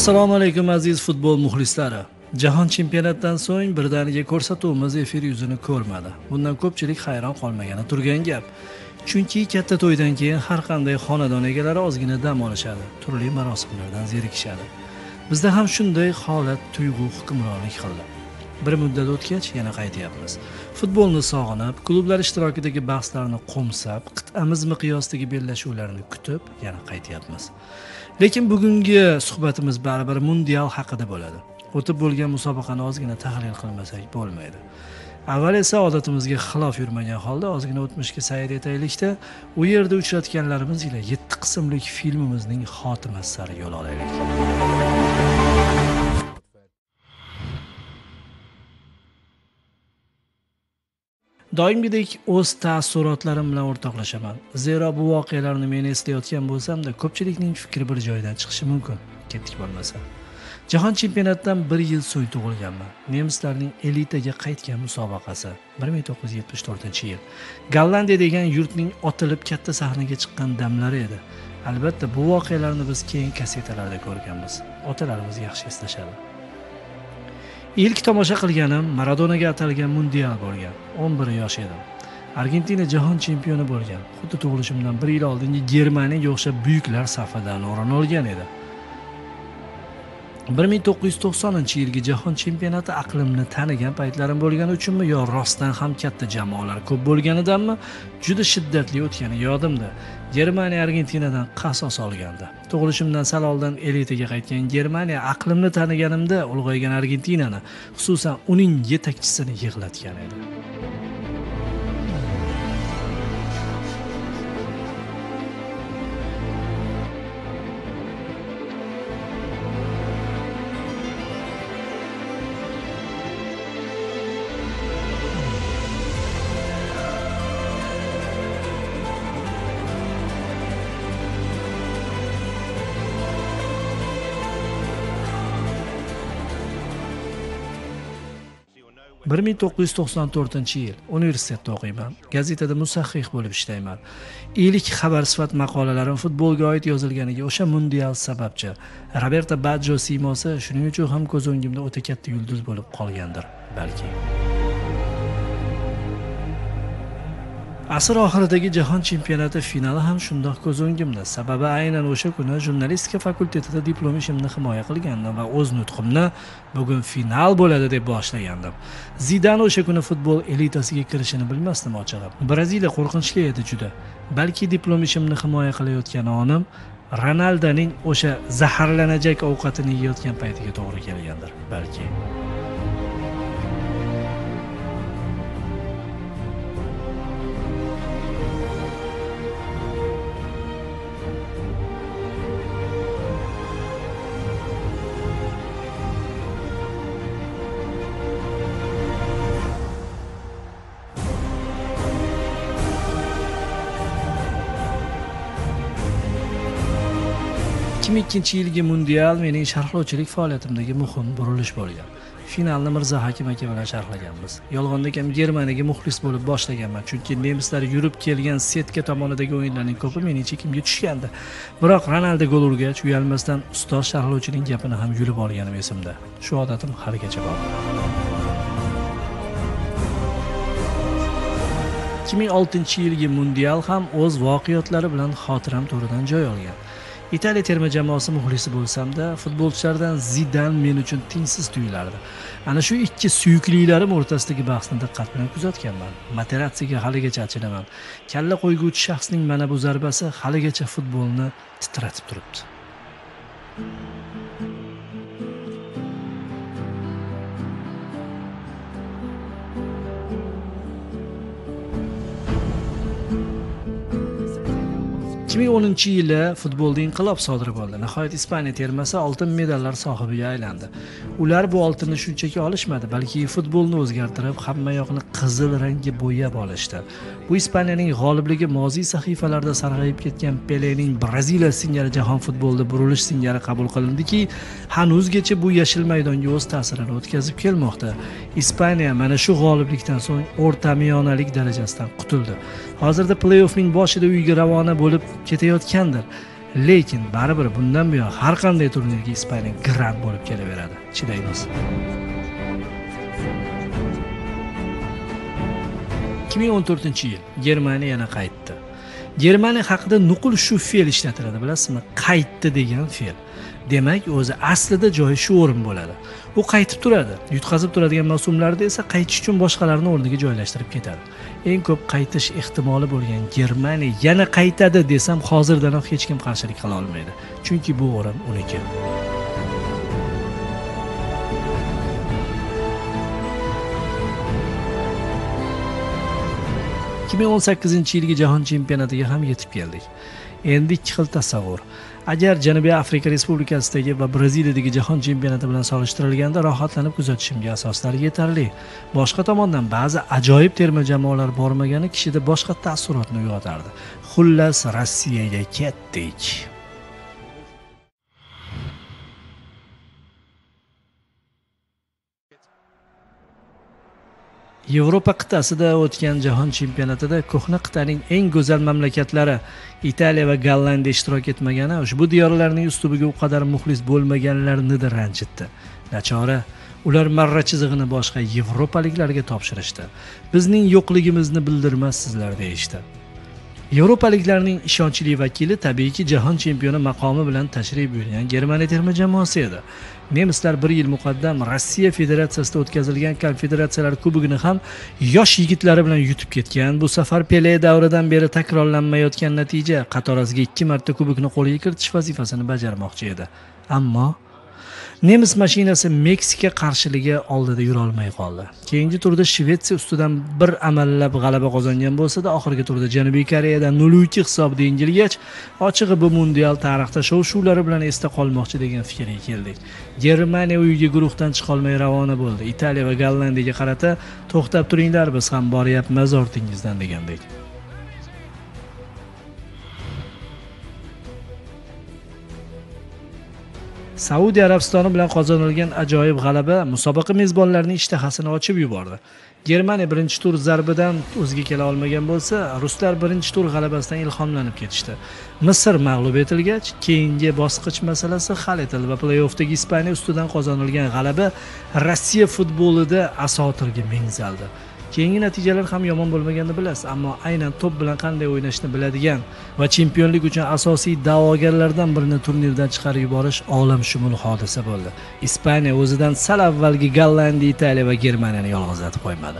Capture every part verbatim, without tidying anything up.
Assalomu alaykum aziz futbol muxlislari. Jahon chempionatidan so'ng birdaniga ko'rsatuvimiz efir yuzini ko'rmadi. Bundan ko'pchilik hayron qolmagani turgan gap. Chunki katta to'ydan keyin har qanday xonadon egalari ozgina dam olishadi, turli marosimlardan zerikishadi. Bizda ham shunday holat tuyg'u hukmronlik qildi. Bir muddat o'tgach yana qaytyapmiz. Futbolni sog'inib, klublar ishtirokidagi bahslarni qo'msab, qit'amiz miqyosidagi bellashuvlarni kutib yana qaytyapmiz. Lekin bugungi suhbatimiz baribir mundial haqida bo'ladi. O'tib bo'lgan musobaqani ozgina tahlil qilmasak bo'lmaydi. Avval esa odatimizga xilof yurmagan holda ozgina o'tmishga sayr etaylikda, u yerda uchratganlarimiz ila yetti qismlik filmimizning xotimasi sari yo'l olaylik. Doimgidek o'z taassurotlarim bilan o'rtoqlashaman. Zero bu voqealarni men eslayotgan bo'lsam-da, ko'pchilikning fikri bir joydan chiqishi mumkin. Ketdik bo'lmasa. Jahon chempionatidan bir yil so'ng tug'ilganman. Nemislarning elitaga qaytgan musobaqasi bir ming to'qqiz yuz yetmish to'rtinchi yil. Gollandiya degan yurtning otilib katta sahnaga chiqqan damlari edi. Albatta bu voqealarni biz keyin kasetalarda ko'rganmiz. Otalarimiz yaxshi eslashadi. İlk tomosha qilganim Maradonaga atalgan mundial bo'lgan. o'n bir yosh edim. Argentina jahon chempioni bo'lgan. Xuddi tug'ilishimdan bir yil oldingi Germaniyaga o'xshab buyuklar safidan o'rin olgan edi. bir ming to'qqiz yuz to'qsoninchi yilgi jahon chempionati aqlimni tanigan paytlarim bo'lgani uchunmi yo rostdan ham katta jamoalar ko'p bo'lganidanmi juda shiddatli o'tgani yodimda. Germaniya Argentinadan qasos olgandi. Tug'ilishimdan sal oldin elitaga qaytgan Germaniya aqlimni taniganimda ulg'aygan Argentinani, xususan uning yetakchisini yig'latgan edi. bir ming to'qqiz yuz to'qson to'rtinchi yil universitetda o'qiyman. Gazetada musahhih bo'lib ishlayman. İlk xabar sifat maqolalarim futbolga oid yozilganiga o'sha mundial sababchi. Roberto Baggio siymosi shuning uchun ham ko'z o'ngimda o'ta katta yulduz bo'lib qolgandir, balki. Asr oxiridagi jahon chempionati finali ham shundoq ko'z o'ngimda. Sababi aynan o'sha kuni jurnalistika fakultetida diplom ishimni himoya qilgandim va o'z nutqimni bugun final bo'ladi deb boshlagandim. Zidan o'sha kuni futbol elitasiga kirishini bilmasdim ochig'i. Braziliya qo'rqinchli edi juda. Balki diplom ishimni himoya qilayotgan onim Ronaldoning o'sha zaharlanajak ovqatini yeyotgan paytiga to'g'ri kelgandir, balki. ikki ming ikkinchi yilgi mundial mening sharhlovchilik faoliyatimdagi muhim burilish bo'lgan. Finalni Mirzo Hakim aka bilan sharhlaganmiz. Yolg'onda ham Germaniyaga muxlis bo'lib boshlaganman, chunki nemislar yurib kelgan setka tomonidagi o'yinlarning ko'pi mening chekimga tushgandi. Biroq Ronaldo gol urgach, uyalmasdan ustoz sharhlovchining gapini ham yulib olganim esimda. Shu odatim haligacha bor. ikki ming oltinchi yilgi mundial ham o'z voqiyatlari bilan xotiram to'ridan joy olgan. Italiya terma jamoasi muxlisi bo'lsam-da, futbolchilardan Zidan men uchun tengsiz tuyulardi. Ana shu ikki suyuklilarim o'rtasidagi bahsni diqqat bilan kuzatganman. Materatsiga haligacha achinaman. Kalla qo'yguvchi shaxsning mana bu zarbasi haligacha futbolni titratib turibdi. ikki ming o'ninchi yili futbolda inqilob sodir bo'ldi. Nihoyat Ispaniya termasi oltin medallar sohibiga aylandi. Ular bu oltinni shunchaki olishmadi, balki futbolni o'zgartirib, hamma yoqni qizil rangga bo'yab olishdi. Bu Ispaniyaning g'olibligi moziy sahifalarida sarg'ayib ketgan Pelening Braziliya singari jahon futbolida burilish singari qabul qilindiki, hanuzgacha bu yashil maydonga o'z ta'sirini o'tkazib kelmoqda. Ispaniya mana shu g'oliblikdan so'ng o'rtamiyonalik darajasidan qutuldi. Hozirda play-offning boshida uyga ravona bo'lib ketayotgandir. Lekin baribir bundan buyon har qanday turnirga Ispaniya grant bo'lib kelaveradi. Chidaymiz. ikki ming o'n to'rtinchi yil Germaniya yana qaytdi. Germaniya haqida nuqul shu fe'l ishlatiladi, bilasizmi? Qaytdi degan fe'l. Demak, o'zi aslida joyi shu o'rin bo'ladi. U qaytib turadi. Yutqazib turadigan mavsumlarda esa qaytish uchun boshqalarni o'rniga joylashtirib ketadi. Eng ko'p qaytish ehtimoli bo'lgan Germaniya yana qaytadi desam, hozirdanoq hech kim qarshilik qila olmaydi. Chunki bu o'rin uniki. ikki ming o'n sakkizinchi yilgi jahon chempionatiga ham yetib keldik. Endi ikki xil tasavvur. Agar Janubiy Afrika Respublikasidagi va Braziliyadagi jahon chempionati bilan solishtirilganda rohatlanib kuzatishimga asoslar yetarli. Boshqa tomondan ba'zi ajoyib terma jamoalar bormagani kishida boshqa taassurotni uyg'otardi. Xullas, Rossiyaga ketdik. Yevropa qit'asida o'tgan jahon chempionatida ko'hna qit'aning eng go'zal mamlakatlari Italiya va Gollandiya ishtirok etmagani ushbu diyorlarning ustubiga u qadar muxlis bo'lmaganlarni ranjitdi. Nachora, ular marra chizig'ini boshqa yevropaliklarga topshirishdi. Bizning yo'qligimizni bildirmassizlar deyishdi. Yevropaliklarning ishonchli vakili tabiiyki jahon chempioni maqomi bilan tashrif buyurgan Germaniya terma jamoasi edi. Nemislar bir yil muqaddam Rossiya Federatsiyasida o'tkazilgan Konfederatsiyalar Kubogini ham yosh yigitlari bilan yutib ketgan. Bu safar Pele davridan beri takrorlanmayotgan natija qatorasiga ikki marta kubokni qo'lga kiritish vazifasini bajarmoqchi edi. Ammo Nemis mashinasi Meksika qarshiligi oldida yura olmay qoldi. Keyingi turda Shvetsiya ustidan bir amallab g'alaba qozongan bo'lsa-da, oxirgi turda Janubiy Koreyadan nol ikki hisobda yengilgach, ochig'i bu mundial tarixda shov-shuvlari bilan esda qolmoqchi degan fikrga keldik. Germaniya uyiga guruhdan chiqa olmay ravona bo'ldi. Italiya va Gollandiyaga qarata to'xtab turinglar, biz ham boryapmiz ortingizdan degandek. Saudiya Arabistoni bilan qozonilgan ajoyib g'alaba musobaqa mezbonlarining ishtahasini ochib yubordi. Germaniya birinchi tur zarbidan o'ziga kela olmagan bo'lsa, ruslar birinchi tur g'alabasidan ilhomlanib ketishdi. Misr mag'lub etilgach, keyingi bosqich masalasi hal etildi va play-offdagi Ispaniya ustidan qozonilgan g'alaba Rossiya futbolida asotirga mengzaldi. Keyingi natijalar ham yomon bo'lmaganini bilasiz, ammo aynan top bilan qanday o'ynashni biladigan va chempionlik uchun asosiy da'vogarlardan birini turnirdan chiqarib yuborish olamshumul hodisa bo'ldi. Ispaniya o'zidan sal avvalgi Gollandiya, Italiya va Germaniyani yolg'izlatib qo'ymadi.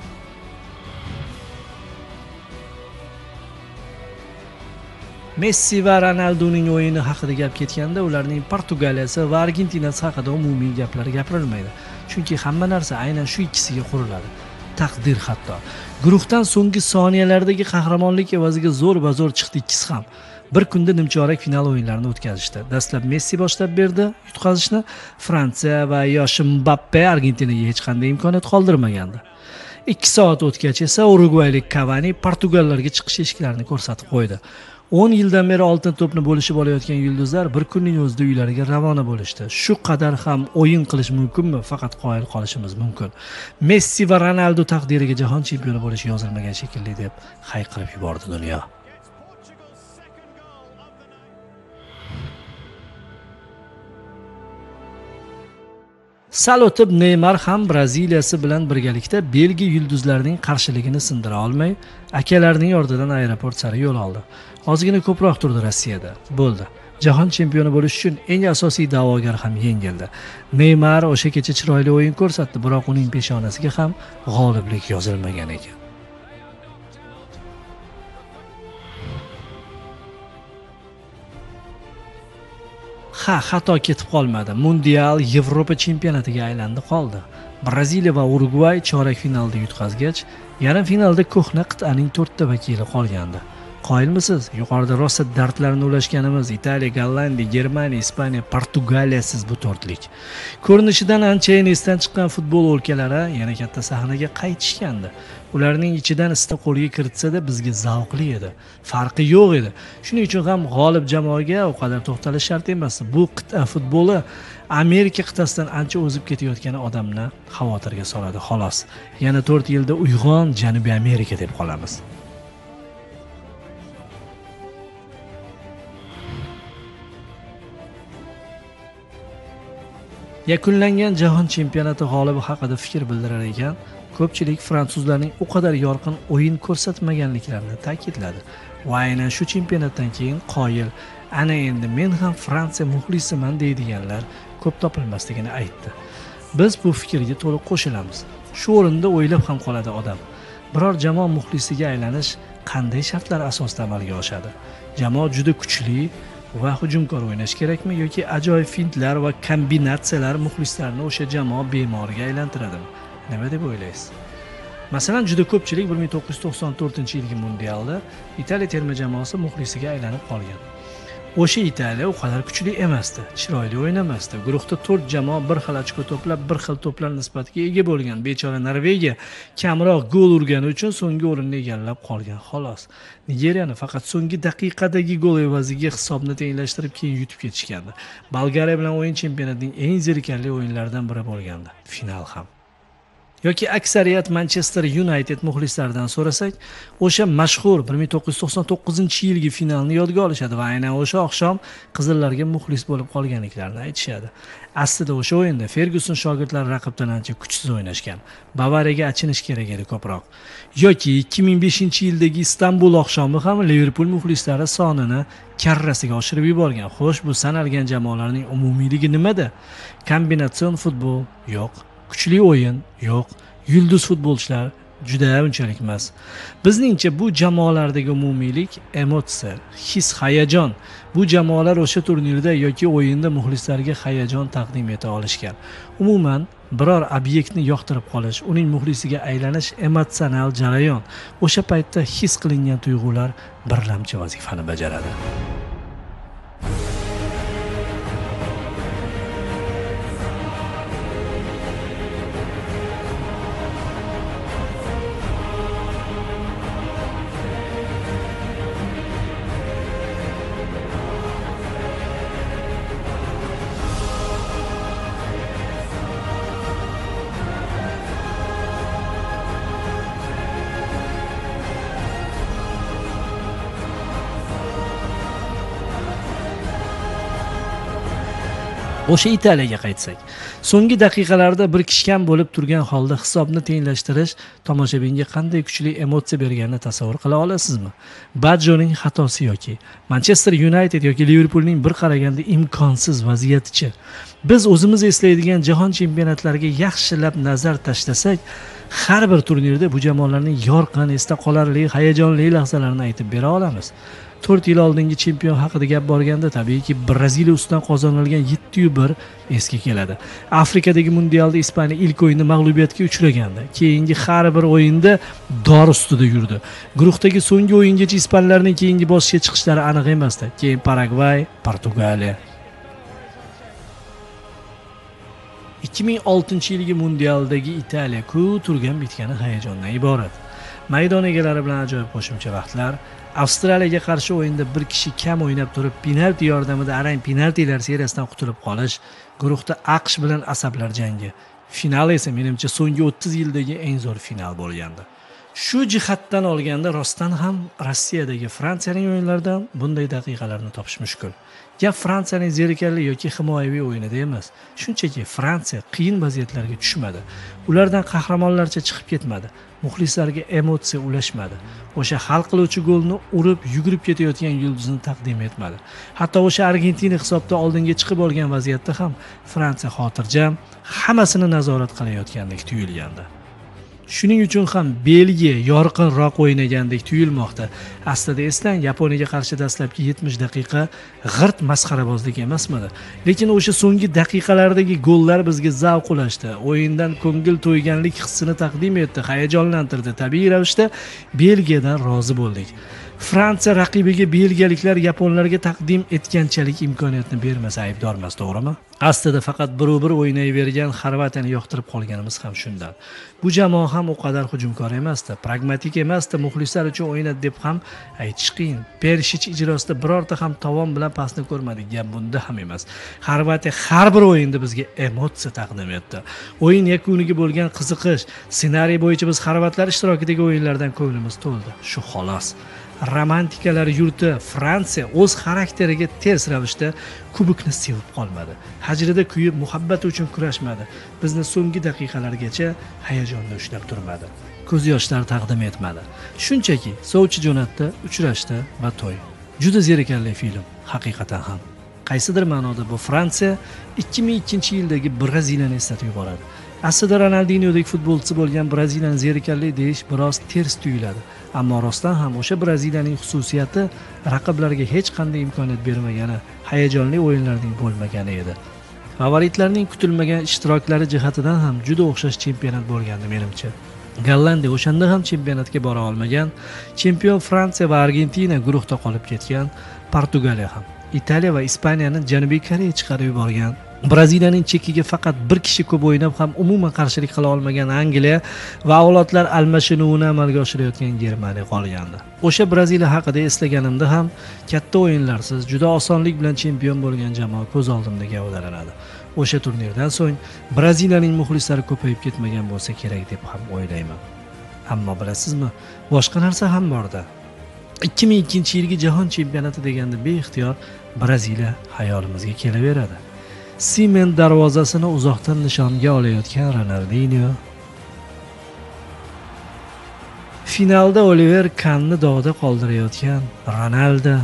Messi va Ronaldoning o'yini haqida gap ketganda, ularning Portugaliyasi va Argentinasi haqida umumiy gaplar gapirilmaydi. Chunki hamma narsa aynan shu ikkisiga quriladi. Taqdir hatto. Guruhdan so'nggi soniyalardagi qahramonlik evaziga zo'r va zo'r chiqdi ikkisi ham. Bir kunda nimchorak final o'yinlarini o'tkazishdi. Dastlab Messi boshlab berdi yutqazishni, Fransiya va yosh Mbappe Argentinaga hech qanday imkoniyat qoldirmagandi. ikki soat o'tgach esa urugvaylik Cavani Portugallarga chiqish eshiklarini ko'rsatib qo'ydi. o'n yildan beri oltin to'pni bo'lishib olayotgan yulduzlar bir kunning o'zida uylariga ravona bo'lishdi. Shu qadar ham o'yin qilish mumkinmi? Faqat qoyil qolishimiz mumkin. Messi va Ronaldo taqdiriga jahon chempioni bo'lish yozilmagan shekilli deb hayqirib yubordi dunyo. Sal o'tib Neymar ham Braziliyasi bilan birgalikda Belgiya yulduzlarining qarshiligini sindira olmay, akalarining ortidan aeroport sari yo'l oldi. Ozgina ko'proq turdi Rossiyada. Bo'ldi. Jahon chempioni bo'lish uchun eng asosiy da'vogar ham yengildi. Neymar o'sha kecha chiroyli o'yin ko'rsatdi, biroq uning peshonasiga ham g'oliblik yozilmagan ekan. Ha, xato ketib qolmadi. Mundial Yevropa chempionatiga aylandi qoldi. Braziliya va Urugvay chorak finalda yutqazgach, yarim finalda ko'hna qit'aning to'rtta vakili qolgandi. Qoyilmisiz? Yuqorida rosa dardlarni ulashganimiz Italiya, Gollandiya, Germaniya, Ispaniya, Portugaliyasiz bu to'rtlik. Ko'rinishidan anchayin esdan chiqqan futbol o'lkalari yana katta sahnaga qaytishgandi. Ularning ichidan ista qo'lga kiritsa-da bizga zavqli edi. Farqi yo'q edi. Shuning uchun ham g'olib jamoaga u qadar to'xtalish shart emas. Bu qit'a futboli Amerika qit'asidan ancha o'zib ketayotgani odamni xavotirga soladi, xolos. Yana to'rt yilda uyg'on Janubiy Amerika deb qolamiz. Yakunlangan jahon chempionati g'olibi haqida fikr bildirar ekan, ko'pchilik fransuzlarning u qadar yorqin o'yin ko'rsatmaganliklarini ta'kidladi va aynan shu chempionatdan keyin qoyil, ana endi men ham Fransiya muxlisiman deydiganlar ko'p topilmasligini aytdi. Biz bu fikrga to'liq qo'shilamiz. Shu o'rinda o'ylab ham qoladi odam. Biror jamoa muxlisiga aylanish qanday shartlar asosida amalga oshadi? Jamoa juda kuchli va hujumkor o'ynash kerakmi yoki ajoyib fintlar va kombinatsiyalar muxlislarni o'sha jamoa bemoriga aylantiradimi? Nima deb o'ylaysiz? Masalan, juda ko'pchilik bir ming to'qqiz yuz to'qson to'rtinchi yilgi mundialda Italiya terma jamoasi muxlisiga aylanib qolgan. O'sha Italiya u qadar kuchli emasdi, chiroyli o'ynamasdi. Guruhda to'rt jamoa bir xil ochko to'plab, bir xil to'plar nisbatiga ega bo'lgan. Bechora Norvegiya kamroq gol urgani uchun so'nggi o'rinni egallab qolgan, xolos. Nigeriyani faqat so'nggi daqiqadagi gol evaziga hisobni tenglashtirib keyin yutib ketishgandi. Bolgariya bilan o'yin chempionatning eng zerikarli o'yinlaridan biri bo'lgandi. Final ham. Yoki aksariyat Manchester United muxlislaridan so'rasak, o'sha mashhur bir ming to'qqiz yuz to'qson to'qqizinchi yilgi finalni yodga olishadi va aynan o'sha oqshom qizillarga muxlis bo'lib qolganliklarini aytishadi. Aslida o'sha o'yinda Ferguson shogirdlari raqibdan ancha kuchsiz o'ynashgan. Bavariyaga achinish kerak edi ko'proq. Yoki ikki ming beshinchi yildagi Istanbul oqshomi ham Liverpool muxlislari sonini karrasiga oshirib yuborgan. Xo'sh, bu sanalgan jamoalarning umumiyligi nimada? Kombinatsion futbol yo'q. Kuchli o'yin yo'q, yulduz futbolchilar juda unchalik emas. Bizningcha bu jamoalardagi umumiylik emotsiya, his, hayajon. Bu jamoalar o'sha turnirda yoki o'yinda muxlislarga hayajon taqdim eta olishgan. Umuman biror obyektni yoqtirib qolish, uning muxlisiga aylanish emotsional jarayon. O'sha paytda his qilingan tuyg'ular birlamchi vazifani bajaradi. O'sha Italiyaga qaytsak, so'nggi daqiqalarda bir kishi kam bo'lib turgan holda hisobni tenglashtirish tomoshabinga qanday kuchli emotsiya berganini tasavvur qila olasizmi? Badjoning xatosi yoki Manchester United yoki Liverpoolning bir qaraganda imkonsiz vaziyatichi. Biz o'zimiz eslaydigan jahon chempionatlariga yaxshilab nazar tashlasak, har bir turnirda bu jamoalarning yorqin, esda qolarli, hayajonli lahzalarini aytib bera olamiz. to'rt yil oldingi chempion haqida gap borganda tabiiyki Braziliya ustidan qozonilgan yetti bir esga keladi. Afrikadagi mundialda Ispaniya ilk o'yinda mag'lubiyatga uchragandi. Keyingi har bir o'yinda dor ustida yurdi. Guruhdagi so'nggi o'yingacha ispanlarning keyingi bosqichga chiqishlari aniq emasdi. Keyin Paragvay, Portugaliya. ikki ming oltinchi yilgi mundialdagi Italiya ku turgan bitgani hayajondan iborat. Maydon egalari bilan ajoyib qo'shimcha vaqtlar, Avstraliyaga qarshi o'yinda bir kishi kam o'ynab turib, penalti yordamida arang penaltilar seriyasidan qutulib qolish, guruhda AQSh bilan asablar jangi. Final esa menimcha so'nggi o'ttiz yildagi eng zo'r final bo'lgandi. Shu jihatdan olganda rostdan ham Rossiyadagi Fransiyaning o'yinlaridan bunday daqiqalarni topish mushkul. Gap Fransiyaning zerikarli yoki himoyaviy o'yinida emas. Shunchaki Fransiya qiyin vaziyatlarga tushmadi. Ulardan qahramonlarcha chiqib ketmadi. Muxlislarga emotsiya ulashmadi. O'sha hal qiluvchi golni urib, yugurib ketayotgan yulduzni taqdim etmadi. Hatto o'sha Argentina hisobda oldinga chiqib olgan vaziyatda ham Fransiya xotirjam, hammasini nazorat qilayotgandek tuyulgandi. Shuning uchun ham Belgiya yorqinroq o'ynagandek tuyulmoqda. Aslida eslang, Yaponiyaga qarshi dastlabki yetmish daqiqa g'irt masxarabozlik emasmidi? Lekin o'sha so'nggi daqiqalardagi gollar bizga zavq ulashdi. O'yindan ko'ngil to'yganlik hissini taqdim etdi, hayajonlantirdi. Tabiiy ravishda Belgiyadan rozi bo'ldik. Fransiya raqibiga belgiyaliklar yaponlarga taqdim etganchalik imkoniyatni bermasa aybdormas, to'g'rimi? Aslida faqat bir-bir o'ynayvergan Xorvatiyani yoqtirib qolganimiz ham shundan. Bu jamoa ham o qadar hujumkor emasdi, pragmatik emasdi, muxlislar uchun o'ynadi deb ham aytish qiyin. Perishich ijrosida birorta ham tovon bilan pasni ko'rmadik, gap bunda ham emas. Xorvatiya har bir o'yinda bizga emotsiya taqdim etdi. O'yin yakuniga bo'lgan qiziqish, ssenariy bo'yicha biz xorvatlar ishtirokidagi o'yinlardan ko'nglimiz to'ldi. Shu xolos. romantikalar yurti Fransiya o'z xarakteriga ters ravishda kubokni sevib qolmadi. Hajrida kuyib muhabbati uchun kurashmadi. Bizni so'nggi daqiqalargacha hayajonda ushlab turmadi. Ko'z yoshlar taqdim etmadi. Shunchaki sovchi jo'natdi, uchrashdi va to'y. Juda zerikarli film, haqiqatan ham. Qaysidir ma'noda bu Fransiya ikki ming ikkinchi yildagi Braziliyani eslatib yuboradi. Aslida Ronaldinhodek futbolchi bo'lgan Braziliyani zerikarli deyish biroz ters tuyuladi. Ammo rostdan ham o'sha Braziliyaning xususiyati raqiblarga hech qanday imkoniyat bermagani, hayajonli o'yinlarning bo'lmagani edi. Favoritlarning kutilmagan ishtiroklari jihatidan ham juda o'xshash chempionat bo'lgandi menimcha. Gollandiya o'shanda ham chempionatga bora olmagan, chempion Fransiya va Argentina guruhda qolib ketgan, Portugaliya ham Italiya va Ispaniyani Janubiy Koreya chiqarib yuborgan, Braziliyaning chekiga faqat bir kishi ko'p o'ynab ham umuman qarshilik qila olmagan Angliya va avlodlar almashinuvini amalga oshirayotgan Germaniya qolgandi. O'sha Braziliya haqida eslaganimda ham katta o'yinlarsiz juda osonlik bilan chempion bo'lgan jamoa ko'z oldimda gavdalanadi. O'sha turnirdan so'ng Braziliyaning muxlislari ko'payib ketmagan bo'lsa kerak deb ham o'ylayman. Ammo bilasizmi, boshqa narsa ham bor-da. ikki ming ikkinchi yilgi jahon chempionati deganda beixtiyor Braziliya hayolimizga kelaveradi. Simen darvozasini uzoqdan nishonga olayotgan Ronaldinho, finalda Oliver Kahnni dog'da qoldirayotgan Ronaldo,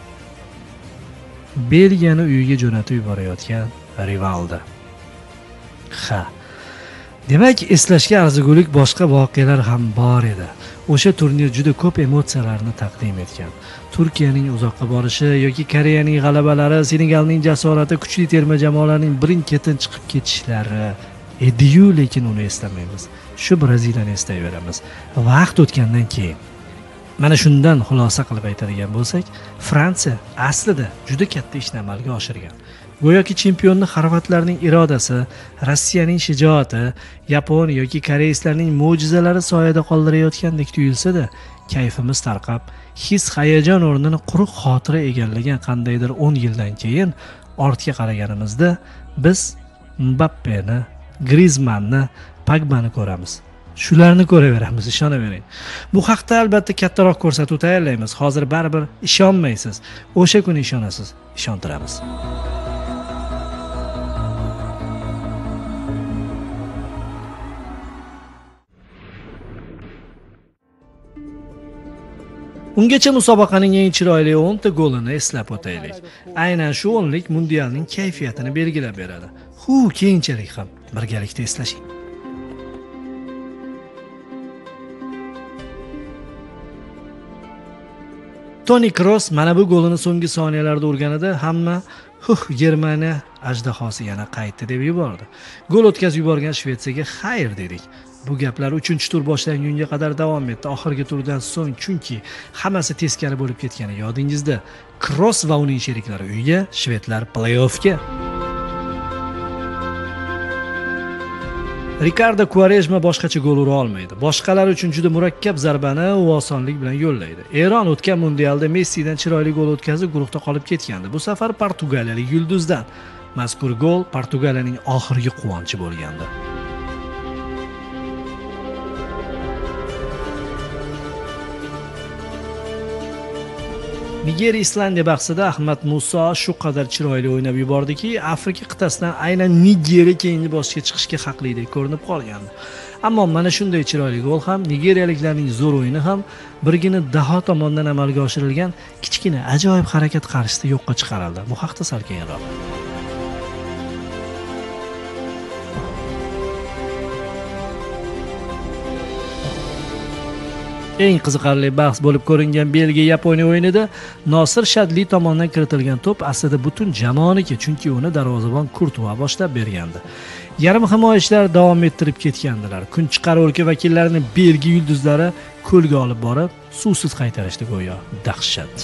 Belgiyani uyiga jo'natib yuborayotgan Rivaldo. Ha, demak eslashga arzigulik boshqa voqealar ham bor edi. O'sha turnir juda ko'p emotsiyalarni taqdim etgan. Turkiyaning uzoqqa borishi yoki Koreyaning g'alabalari, Senegalning jasorati, kuchli terma jamoalarning birin-ketin chiqib ketishlari edi-yu, lekin uni eslamaymiz. Shu Braziliyani eslayveramiz. Vaqt o'tgandan keyin mana shundan xulosa qilib aytadigan bo'lsak, Fransiya aslida juda katta ishni amalga oshirgan. Go'yoki chempionni xorvatlarning irodasi, Rossiyaning shijoati, Yapon yoki koreyslarning mo'jizalari soyada qoldirayotgandek tuyulsa-da, kayfimiz tarqab, his-hayajon o'rnini quruq xotira egallagan qandaydir o'n yildan keyin ortga qaraganimizda biz Mbappeni, Griezmanni, Pagbani ko'ramiz. Shularni ko'raveramiz, ishonavering. Bu haqda albatta kattaroq ko'rsatuv tayyorlaymiz. Hozir baribir ishonmaysiz. O'sha kuni ishonasiz, ishontiramiz. Ungacha musobaqaning eng chiroyli o'n ta golini eslab o'taylik. Aynan shu o'nlik mundialning kayfiyatini belgilab beradi. Hu, keyinchalik ham birgalikda eslashing. Toni Kroos mana bu golini so'nggi soniyalarda urganida hamma "Huh, Germaniya ajdahosi yana qaytdi" deb yubordi. Gol o'tkazib yuborgan Shvetsiyaga xayr dedik. Bu gaplar uchinchi tur boshlangunga qadar davom etdi. Oxirgi turdan so'ng, chunki hammasi teskari bo'lib ketgani yodingizda. Kroos va uning sheriklari uyga, shvedlar play-offga. Ricardo Quaresma boshqacha gol ura olmaydi. Boshqalar uchun juda murakkab zarbani u osonlik bilan yo'llaydi. Eron o'tgan mundialda Messidan chiroyli gol o'tkazib guruhda qolib ketgandi. Bu safar portugaliyalik yulduzdan. Mazkur gol Portugaliyaning oxirgi quvonchi bo'lgandi. Nigeriya Islandiya bahsida Ahmad Muso shu qadar chiroyli o'ynab yubordiki, Afrika qit'asidan aynan Nigeriya keyingi bosqichga chiqishga haqlidek ko'rinib qolgandi. Ammo mana shunday chiroyli gol ham, nigeriyaliklarning zo'r o'yini ham birgina Daho tomonidan amalga oshirilgan kichkina ajoyib harakat qarshisida yo'qqa chiqarildi. Bu haqda sal keyinroq. Eng qiziqarli bahs bo'lib ko'ringan Belgiya Yaponiya o'yinida Nosir Shadli tomonidan kiritilgan to'p aslida butun jamoaniki, chunki uni darvozabon Kurtuva boshlab bergandi. Yarim himoyachilar davom ettirib ketgandilar. Kunchiqar o'lka vakillarini Belgiya yulduzlari ko'lga olib borib, suvsiz qaytarishdi go'yo. Dahshat.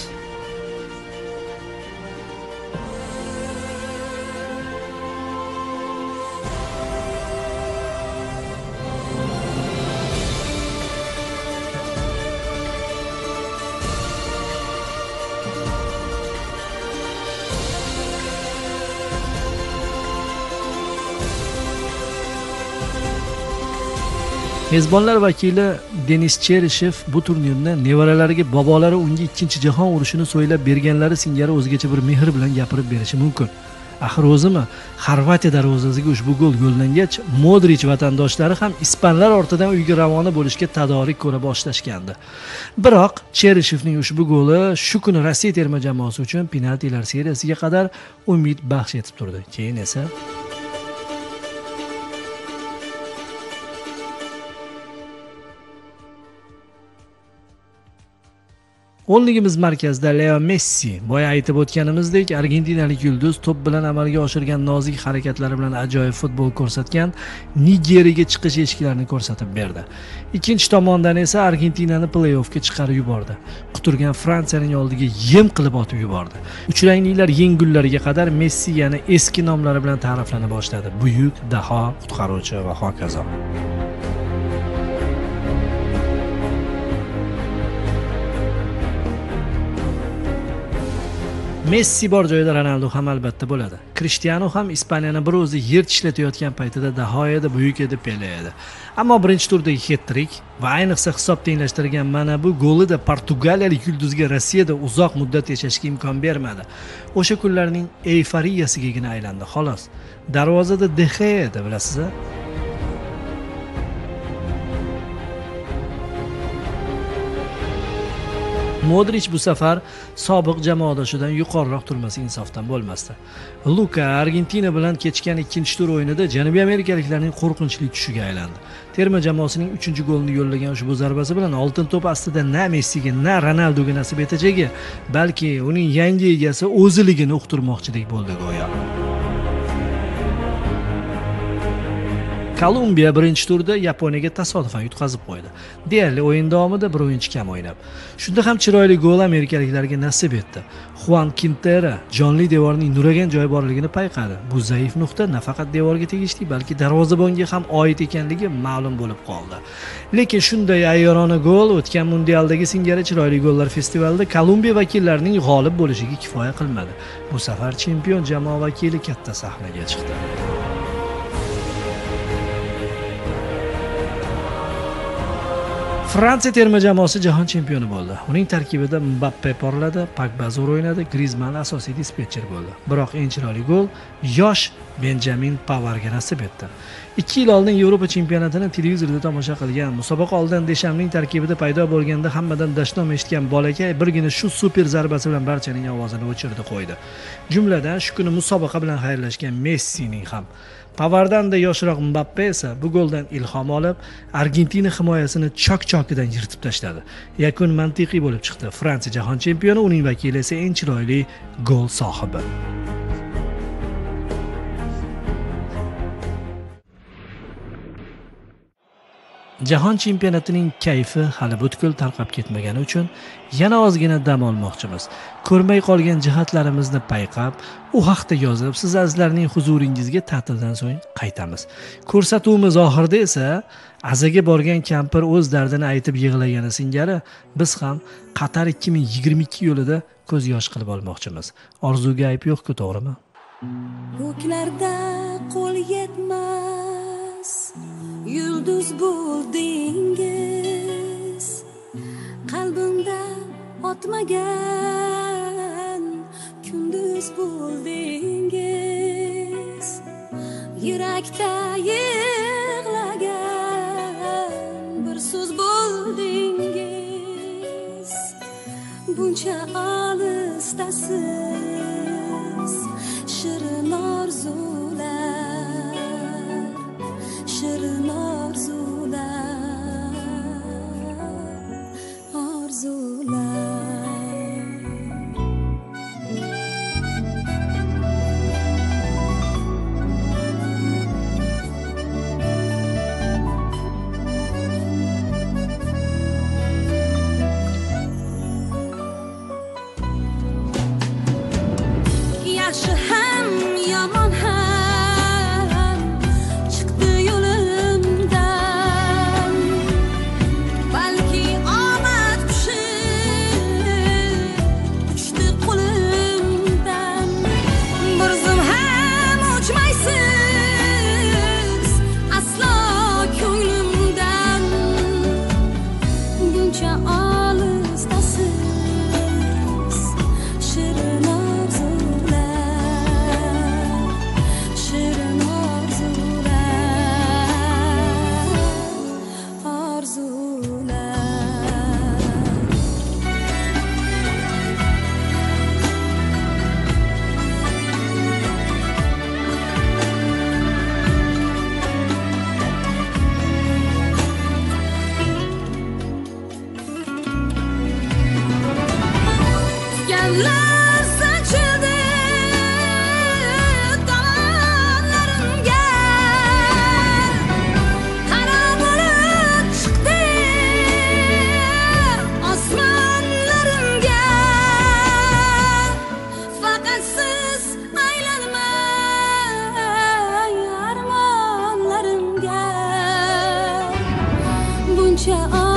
Mezbonlar vakili Denis Cheryshev bu turnirni nevaralariga bobolari unga ikkinchi jahon urushini so'ylab berganlari singari o'zgacha bir mehr bilan gapirib berishi mumkin. Axir o'zimi Xorvatiya darvozasiga ushbu gol yo'llangach, Modric vatandoshlari ham ispanlar ortidan uyga ravona bo'lishga tadorlik ko'ra boshlashgandi. Biroq Cheryshevning ushbu goli shu kuni Rossiya terma jamoasi uchun penaltilar seriyasiga qadar umid baxsh etib turdi. Keyin esa o'nligimiz markazida Leo Messi. Boya aytib o'tganimizdek, argentinalik yulduz to'p bilan amalga oshirgan nozik harakatlari bilan ajoyib futbol ko'rsatgan Nigeriyaga chiqish eshiklarini ko'rsatib berdi. Ikkinchi tomondan esa Argentinani play-offga chiqarib yubordi. Quturgan Fransiyaning oldiga yem qilib otib yubordi. Uchrangliklar yengullariga qadar Messi yana eski nomlari bilan ta'riflana boshladi. Buyuk, daho, qutqaruvchi va hokazo. Messi bor joyda Ronaldo ham albatta bo'ladi. Cristiano ham Ispaniyani bir o'zi yer tishlatayotgan paytida daho edi, buyuk edi, Pele edi. Ammo birinchi turdagi hat-trick va ayniqsa hisob tenglashtirgan mana bu golida Portugaliyalik yulduzga Rossiyada uzoq muddat yashashga imkon bermadi. O'sha kunlarning eyforiyasigagina aylandi, xolos. Darvozada De Gea edi, bilasiz-a? Modric bu safar sobiq jamoadoshidan yuqoriroq turmasi insofdan bo'lmasdi. Luka Argentina bilan kechgan ikkinchi tur o'yinida Janubiy Amerikaliklarning qo'rqinchli tushiga aylandi. Terma jamoasining uchinchi golini yo'llagan ushbu zarbasi bilan oltin to'p aslida na Messiga, na Ronaldoga nasib etajagi, balki uning yangi egasi o'ziligini uqtirmoqchidek bo'ldi go'yo. Kolumbiya birinchi turda Yaponiyaga tasodifan yutqazib qo'ydi. Deyarli o'yin davomida bir o'yinchi kam o'ynab. Shunda ham chiroyli gol amerikaliklarga nasib etdi. Juan Quintero jonli devorning nuragan joyi borligini payqadi. Bu zaif nuqta nafaqat devorga tegishli, balki darvozabonga ham oid ekanligi ma'lum bo'lib qoldi. Lekin shunday ayyorona gol o'tgan mundialdagi singari chiroyli gollar festivalida Kolumbiya vakillarining g'olib bo'lishiga kifoya qilmadi. Bu safar chempion jamoa vakili katta sahnaga chiqdi. Fransiya terma jamoasi jahon chempioni bo'ldi. Uning tarkibida Mbappe porladi, Pogba zo'r o'ynadi, Griezmann asosiy dispetcher bo'ldi. Biroq eng chiroyli gol yosh Benjamin Pavarga nasib etdi. ikki yil oldin Yevropa chempionatini televizorda tomosha qilgan, musobaqa oldidan Deshamning tarkibida paydo bo'lganda hammadan dashnom eshitgan bolakay birgina shu super zarbasi bilan barchaning ovozini o'chirdi qo'ydi. Jumladan shu kuni musobaqa bilan xayrlashgan Messining ham. Pavardan da yoshroq Mbappe esa bu goldan ilhom olib, Argentina himoyasini chok-chokidan yirtib tashladi. Yakun mantiqiy bo'lib chiqdi. Fransiya jahon chempioni, uning vakili esa eng chiroyli gol sohibi. Jahon chempionatining kayfi hali butkul tarqab ketmagani uchun yana ozgina dam olmoqchimiz. Ko'rmay qolgan jihatlarimizni payqab, u haqda yozib, siz azizlarning huzuringizga ta'tildan so'ng qaytamiz. Ko'rsatuvimiz oxirida esa azaga borgan kampir o'z dardini aytib yig'lagani singari biz ham Qatar ikki ming yigirma ikki yo'lida ko'z yosh qilib olmoqchimiz. Orzuga ayb yo'q-ku, to'g'rimi? Ko'klarda qo'l yetmas yulduz bo'ldingiz, qalbimda otmagan kunduz bo'ldingiz, yurakda yig'lagan bir so'z bo'ldingiz. Buncha olisdasiz shirin orzular, shirin orzular, orzular. Yaxshi ham yomon ham buncha